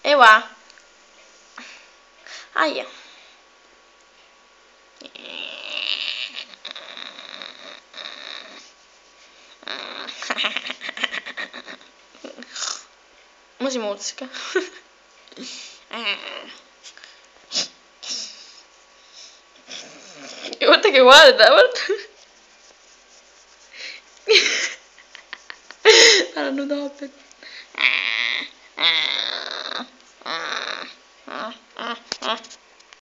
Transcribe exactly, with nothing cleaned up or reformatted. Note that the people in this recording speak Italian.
E va. Aia. Mo si mozzica. Guarda che guarda, guarda. Saranno doppie.